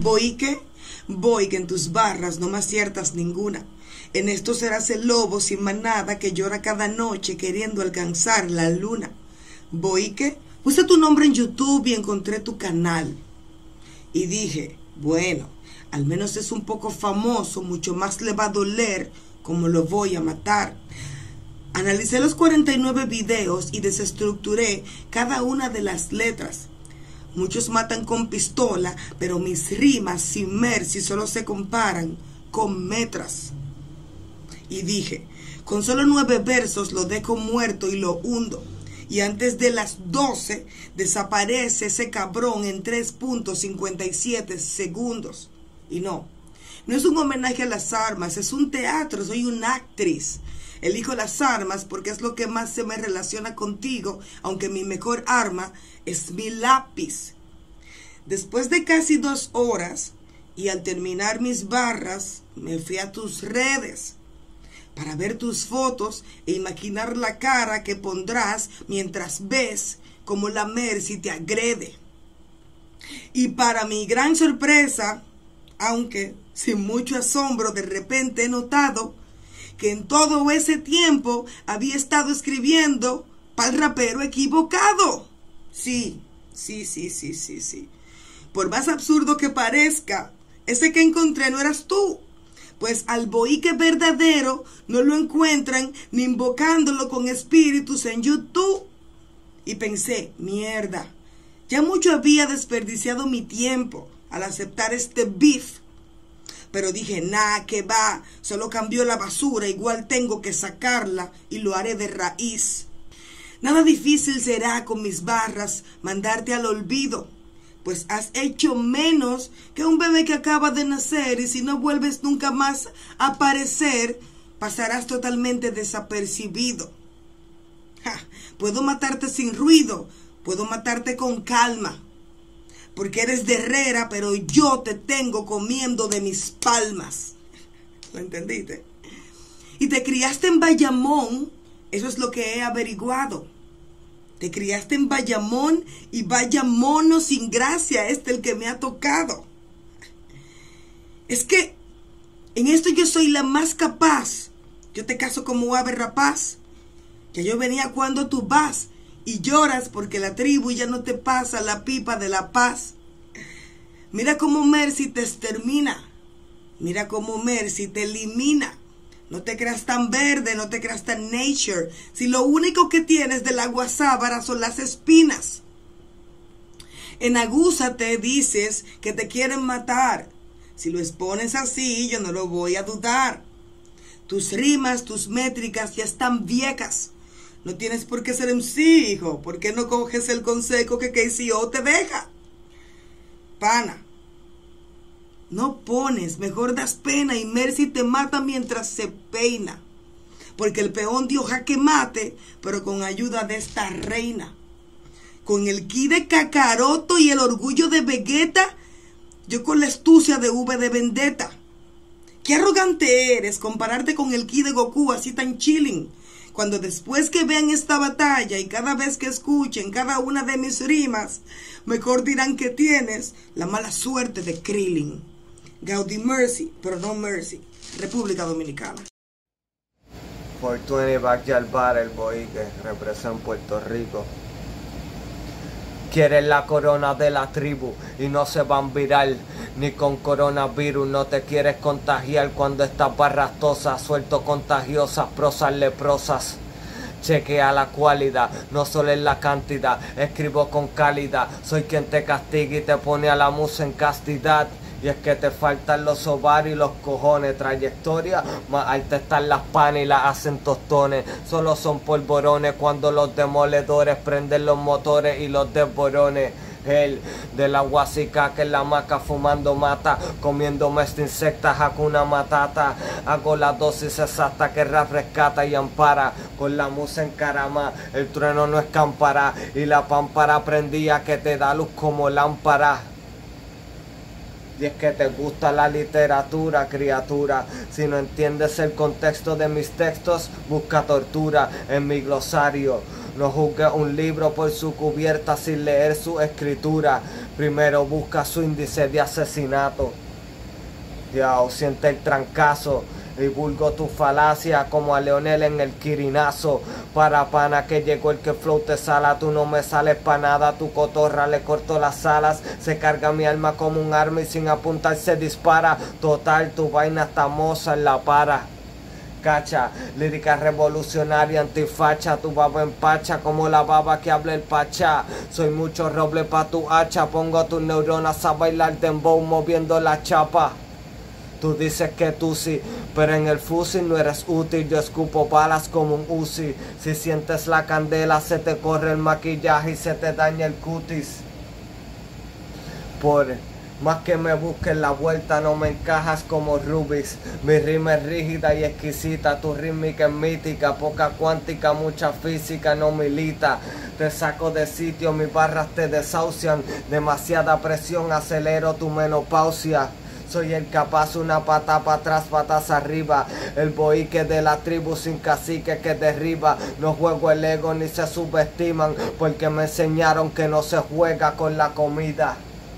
Voy que en tus barras no me aciertas ninguna. En esto serás el lobo sin manada que llora cada noche queriendo alcanzar la luna. Puse tu nombre en YouTube y encontré tu canal. Y dije, bueno, al menos es un poco famoso, mucho más le va a doler como lo voy a matar. Analicé los 49 videos y desestructuré cada una de las letras. Muchos matan con pistola, pero mis rimas sin mercy solo se comparan con metras. Y dije, con solo 9 versos lo dejo muerto y lo hundo. Y antes de las 12 desaparece ese cabrón en 3.57 segundos. Y no es un homenaje a las armas, es un teatro, soy una actriz. Elijo las armas porque es lo que más se me relaciona contigo, aunque mi mejor arma es mi lápiz. Después de casi 2 horas y al terminar mis barras, me fui a tus redes para ver tus fotos e imaginar la cara que pondrás mientras ves cómo la Mercy te agrede. Y para mi gran sorpresa, aunque sin mucho asombro, de repente he notado que en todo ese tiempo había estado escribiendo para el rapero equivocado. Sí. Por más absurdo que parezca, ese que encontré no eras tú. Pues al Boique verdadero no lo encuentran ni invocándolo con espíritus en YouTube. Y pensé, mierda, ya mucho había desperdiciado mi tiempo al aceptar este beef. Pero dije, nah, que va, solo cambió la basura, igual tengo que sacarla y lo haré de raíz. Nada difícil será con mis barras mandarte al olvido, pues has hecho menos que un bebé que acaba de nacer y si no vuelves nunca más a aparecer, pasarás totalmente desapercibido. Puedo matarte sin ruido, puedo matarte con calma, porque eres de Herrera, pero yo te tengo comiendo de mis palmas. ¿Lo entendiste? Y te criaste en Bayamón, eso es lo que he averiguado. Te criaste en Bayamón y vaya mono sin gracia el que me ha tocado. Es que en esto yo soy la más capaz. Yo te caso como ave rapaz. Que yo venía cuando tú vas y lloras porque la tribu ya no te pasa la pipa de la paz. Mira cómo Mercy te extermina. Mira cómo Mercy te elimina. No te creas tan verde, no te creas tan nature. Si lo único que tienes de la guasábara son las espinas. En Agúzate dices que te quieren matar. Si lo expones así, yo no lo voy a dudar. Tus rimas, tus métricas ya están viejas. No tienes por qué ser MC, hijo. ¿Por qué no coges el consejo que KCO te deja? Pana, no pones, mejor das pena y Mercy te mata mientras se peina. Porque el peón dio jaque mate, pero con ayuda de esta reina. Con el ki de Kakaroto y el orgullo de Vegeta, yo con la astucia de V de Vendetta. Qué arrogante eres compararte con el ki de Goku así tan chilling. Cuando después que vean esta batalla y cada vez que escuchen cada una de mis rimas, mejor dirán que tienes la mala suerte de Krillin. Gaudí Mercy, perdón Mercy, República Dominicana. 420 Backyard Bar, el boy que representa Puerto Rico. Quieren la corona de la tribu y no se van viral ni con coronavirus. No te quieres contagiar cuando estas barras tosas suelto contagiosas, prosas leprosas. Chequea la cualidad, no solo en la cantidad. Escribo con calidad, soy quien te castiga y te pone a la musa en castidad. Y es que te faltan los ovarios y los cojones. Trayectoria, más alta están las panas y las hacen tostones. Solo son polvorones cuando los demoledores prenden los motores y los desborones. El de la guasica que en la hamaca fumando mata, comiéndome este insecta, Hakuna Matata. Hago la dosis exacta que rap rescata y ampara. Con la musa en carama, el trueno no escampará. Y la pámpara prendía que te da luz como lámpara. Y es que te gusta la literatura, criatura. Si no entiendes el contexto de mis textos, busca tortura en mi glosario. No juzgues un libro por su cubierta sin leer su escritura. Primero busca su índice de asesinato. Ya, o siente el trancazo. Divulgo tu falacia como a Leonel en el quirinazo. Para pana que llegó el que flow te sala. Tú no me sales pa' nada, tu cotorra le corto las alas. Se carga mi alma como un arma y sin apuntar se dispara. Total, tu vaina está moza en la para. Cacha, lírica revolucionaria antifacha. Tu baba empacha como la baba que habla el pachá. Soy mucho roble pa' tu hacha. Pongo tus neuronas a bailar dembow moviendo la chapa. Tú dices que tú sí, pero en el fusil no eres útil. Yo escupo balas como un Uzi. Si sientes la candela se te corre el maquillaje y se te daña el cutis. Por más que me busques la vuelta no me encajas como Rubik's. Mi rima es rígida y exquisita, tu rítmica es mítica. Poca cuántica, mucha física, no milita. Te saco de sitio, mis barras te desahucian. Demasiada presión, acelero tu menopausia. Soy el capaz, una pata para atrás, patas arriba. El boique de la tribu sin cacique que derriba. No juego el ego ni se subestiman, porque me enseñaron que no se juega con la comida.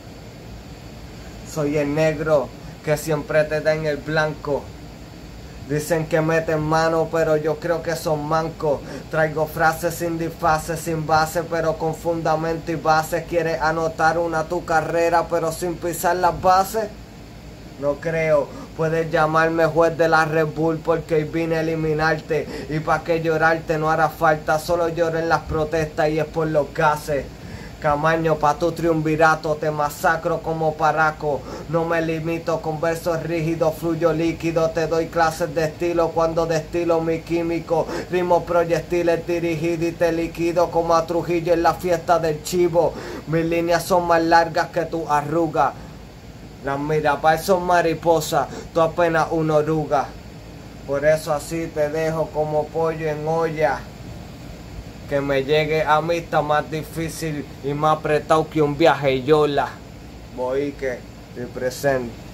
Soy el negro que siempre te da en el blanco. Dicen que meten mano, pero yo creo que son mancos. Traigo frases sin disfraces, sin base, pero con fundamento y base. ¿Quieres anotar una tu carrera, pero sin pisar las bases? No creo, puedes llamarme juez de la Red Bull porque vine a eliminarte. Y pa' que llorarte no hará falta, solo lloro en las protestas y es por los gases. Camaño, pa' tu triunvirato, te masacro como paraco. No me limito con versos rígidos, fluyo líquido. Te doy clases de estilo cuando destilo mi químico. Rimo proyectiles dirigido y te liquido como a Trujillo en la fiesta del chivo. Mis líneas son más largas que tu arruga. Las mirapal son mariposas, tú apenas una oruga. Por eso así te dejo como pollo en olla. Que me llegue a mí está más difícil y más apretado que un viaje yola. Voy que represent.